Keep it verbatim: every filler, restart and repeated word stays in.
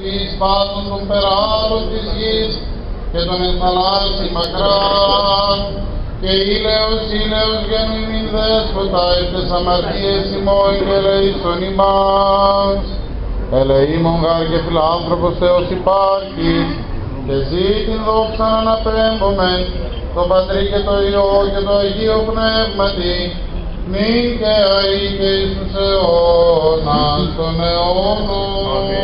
εις πάτων των περάλων της γης και των ενθαλάσσι μακράν, και ήλαιος, ήλαιος γεννήμην δέσποτα, εις τες αμαρτίες ημών και ελεήσον ημάς. Ελεήμων γάρ και φιλάνθρωπος Θεός υπάρχεις, και ζή την δόξαν αναπέμπομεν, το Πατρί και το Υιό και το Αγίο Πνεύματι, νυν και αεί και εις τους αιώνας των αιώνων.